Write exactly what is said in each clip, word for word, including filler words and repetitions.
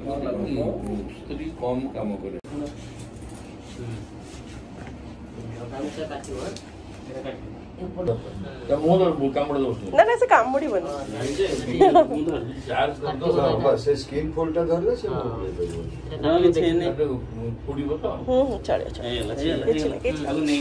कम काम करे ना ना से काम मुड़ी बन चार्ज कर दो बस स्क्रीन फोल्डर धर ले से पूरी बता हम्म चलिए चलिए।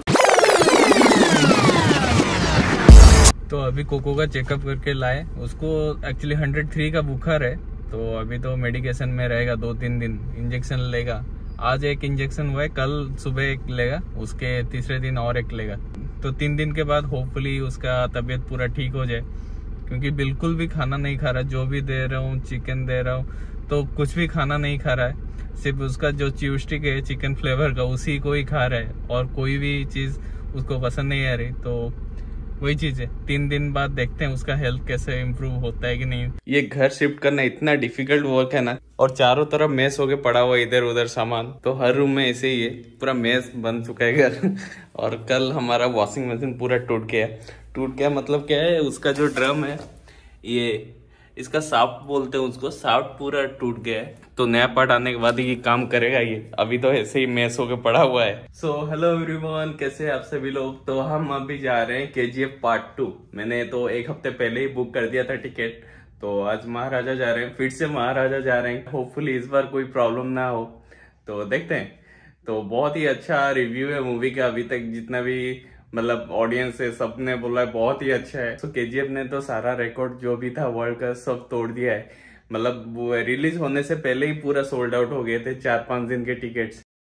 तो अभी कोको का चेकअप करके लाए उसको। एक्चुअली हंड्रेड थ्री का बुखार है, तो अभी तो मेडिकेशन में रहेगा दो तीन दिन। इंजेक्शन लेगा, आज एक इंजेक्शन हुआ है, कल सुबह एक लेगा, उसके तीसरे दिन और एक लेगा। तो तीन दिन के बाद होपफुली उसका तबीयत पूरा ठीक हो जाए, क्योंकि बिल्कुल भी खाना नहीं खा रहा। जो भी दे रहा हूँ, चिकन दे रहा हूँ तो कुछ भी खाना नहीं खा रहा है, सिर्फ उसका जो च्यूस्टिक है चिकन फ्लेवर का उसी को ही खा रहा है, और कोई भी चीज उसको पसंद नहीं आ रही। तो वही चीज है, तीन दिन बाद देखते हैं उसका हेल्थ कैसे इम्प्रूव होता है कि नहीं। ये घर शिफ्ट करना इतना डिफिकल्ट वर्क है ना, और चारों तरफ मेस होके पड़ा हुआ इधर उधर सामान, तो हर रूम में ऐसे ही है, पूरा मेस बन चुका है घर। और कल हमारा वॉशिंग मशीन पूरा टूट गया। टूट गया मतलब क्या है, उसका जो ड्रम है, ये इसका साफ्ट बोलते हैं उसको, साफ्ट पूरा टूट गया है। तो नया पार्ट आने के बाद ही काम करेगा ये, अभी तो ऐसे ही मेस होके पड़ा हुआ है। सो हेलो एवरीवन, कैसे हैं आप सभी लोग। तो हम अभी जा रहे हैं केजीएफ पार्ट टू। मैंने तो एक हफ्ते पहले ही बुक कर दिया था टिकट, तो आज महाराजा जा रहे हैं, फिर से महाराजा जा रहे हैं। होपफुली इस बार कोई प्रॉब्लम ना हो, तो देखते हैं। तो बहुत ही अच्छा रिव्यू है मूवी का, अभी तक जितना भी मतलब ऑडियंस है सबने बोला है बहुत ही अच्छा है। तो केजीएफ ने तो सारा रिकॉर्ड जो भी था वर्ल्ड का सब तोड़ दिया है। मतलब रिलीज होने से पहले ही पूरा सोल्ड आउट हो गए थे चार पांच दिन के टिकट्स।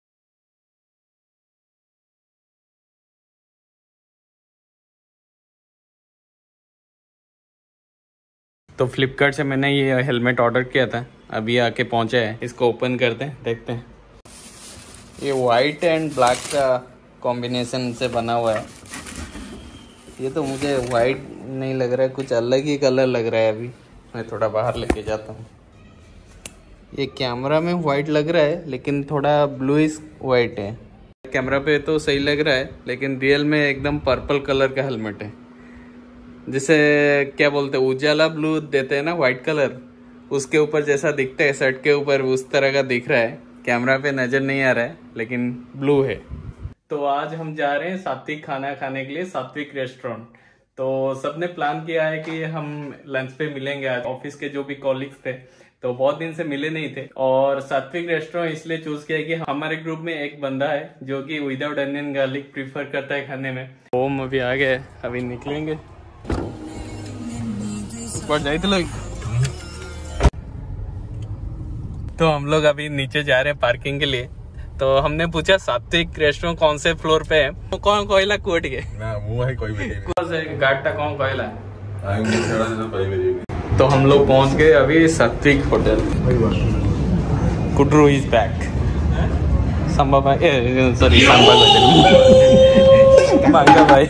तो फ्लिपकार्ट से मैंने ये हेलमेट ऑर्डर किया था, अभी आके पहुंचा है। इसको ओपन करते हैं, देखते हैं। ये वाइट एंड ब्लैक का कॉम्बिनेशन से बना हुआ है। ये तो मुझे वाइट नहीं लग रहा है, कुछ अलग ही कलर लग रहा है। अभी मैं थोड़ा बाहर लेके जाता हूँ। ये कैमरा में वाइट लग रहा है, लेकिन थोड़ा ब्लूइश वाइट है। कैमरा पे तो सही लग रहा है, लेकिन रियल में एकदम पर्पल कलर का हेलमेट है। जिसे क्या बोलते हैं, उजाला ब्लू देते हैं ना व्हाइट कलर, उसके ऊपर जैसा दिखता है शर्ट के ऊपर, उस तरह का दिख रहा है। कैमरा पे नजर नहीं आ रहा है, लेकिन ब्लू है। तो आज हम जा रहे हैं सात्विक खाना खाने के लिए, सात्विक रेस्टोरेंट। तो सबने प्लान किया है कि हम लंच पे मिलेंगे आज। ऑफिस के जो भी कॉलीग्स थे तो बहुत दिन से मिले नहीं थे, और सात्विक रेस्टोरेंट इसलिए चूज किया कि हमारे ग्रुप में एक बंदा है जो कि विदाउट अनियन गार्लिक प्रीफर करता है खाने में। ओम अभी आ गए, अभी निकलेंगे। तो हम लोग अभी नीचे जा रहे हैं पार्किंग के लिए। तो हमने पूछा सात्विक रेस्टोरेंट कौन से फ्लोर पे है, तो कौन कहला कोट के ना मुंह है कोई भी कौन से गाटा कौन कहला। तो हम लोग पहुंच गए अभी Satvik hotel. Kudru is back. Sambha भाई, सॉरी संभा भाई भाई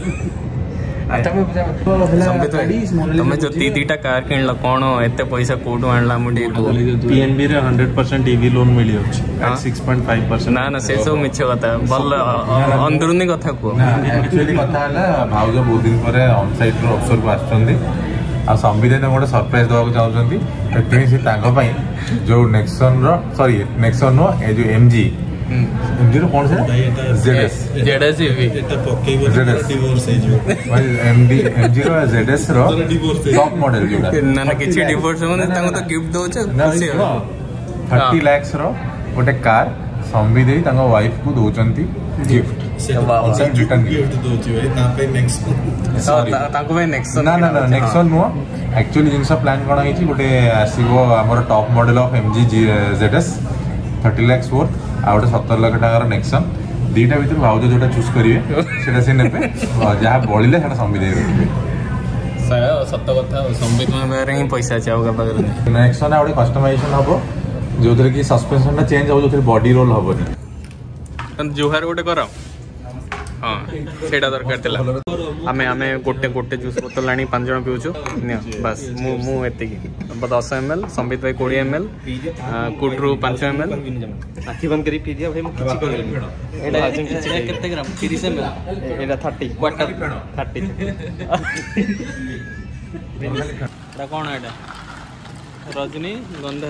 तमें जो दी दीटा कार किणल कौन एते पैसा कोठू आणला मुडी पीएनबी रे हंड्रेड परसेंट ईवी लोन मिली अछि eight six point five percent. ना ना से सब मिछ कथा बल अंदरुनी कथा को एक्चुअली कथा हला भाउज बहुत दिन परे ऑन साइट रो अफसर को आछंदी आ संविधान ने गोटे सरप्राइज दवा चाहछंती। एते से तांको पई जो नेक्सन रो सॉरी नेक्सन रो ए जो एमजी एमजी रो कौन से जेडएस जेडएस ईवी एटा पक्केबो डिवोर्स हे जो भाई एमडी एमजी रो जेडएस रो टॉप मॉडल जोडा ना ना किछि डिवोर्स माने तांको तो गिफ्ट दो छ खुशी हो थर्टी लाख रो गोटे कार संविधान तांको वाइफ को दोचंती गिफ्ट रिटर्न गिफ्ट दोची भाई ता पे नेक्सन सॉरी तांको भाई नेक्सन ना ना ना नेक्सन नो एक्चुअली जिनस प्लान कोन हिची गोटे आसीबो हमर top model of MG ZS thirty lakh worth आ गोटे सत्तर लाख टकार नेक्सन दीटा भीतर भाउज जोटा चूज करिवे सेटा से नेबे जहा बळिले सेटा संविधान रखिबे। सत्य कथा संविधान रे ही पैसा चाउगा बगल नेक्सन आ गोटे कस्टमाइजेशन हबो जोथरे कि सस्पेंशन चेंज हो, जोथरे बॉडी रोल हबो। जुहार गोटे कर हाँ सेटा दरकार थिला। आमे आमे गोटे गोटे जूस बोतल आनी पांच जन पिउछु बस मु मु एति की दस एमएल, संबित भाई बीस एमएल, कुड्रू पाँच एमएल। आखि बंद करी पी दिया भाई, मु किछि कहले एटा आजम किछि केते ग्राम तीस एमएल एटा तीस क्वार्टर तीस एटा कोन एटा रजनी गंधा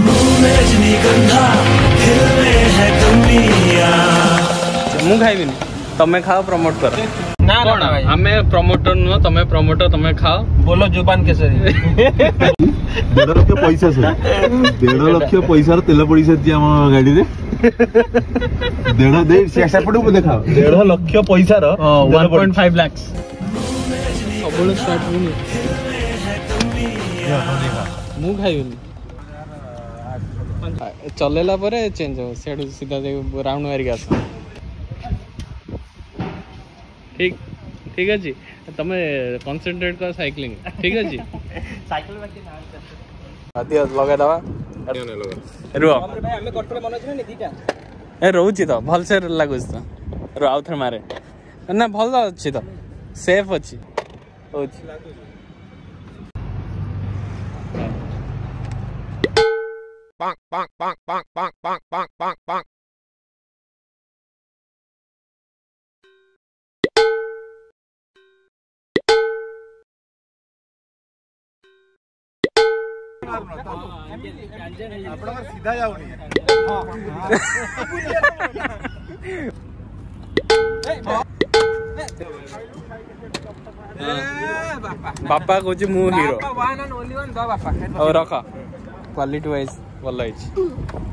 मु खाइबिनी तमे खाओ प्रमोट कर ना ना भाई आमे प्रमोटर नुह तमे प्रमोटर तमे खाओ बोलो जुबान केसरी देढ़ लक्ष पैसा सर देढ़ लक्ष पैसा तेल पड़ी सारी आम गाड़ी रे देढ़ दे सेपटे को देखा देढ़ लक्ष पैसा वन पॉइंट फाइव लाख सबले स्टार्ट होनी मु खाइबिनी चलेला परे चेंज हो सेडू सीधा राउंड मारिक आस ठीक ठीक अछि तमे कंसंट्रेट कर साइक्लिंग ठीक अछि साइकिल बाकी ना आदिया लगा दवा रुआ भाई हमें करथले मन अछि ने दीटा ए रहउछि त भल से लागुछ त रु आउथर मारे ना भल अछि त सेफ अछि होछि Bonk, bonk, bonk, bonk, bonk, bonk, bonk, bonk, bonk. सीधा जाऊनी बापा कहूँ मु hero one and only one दो बापा और रखा क्वालिटी वाइज भल है।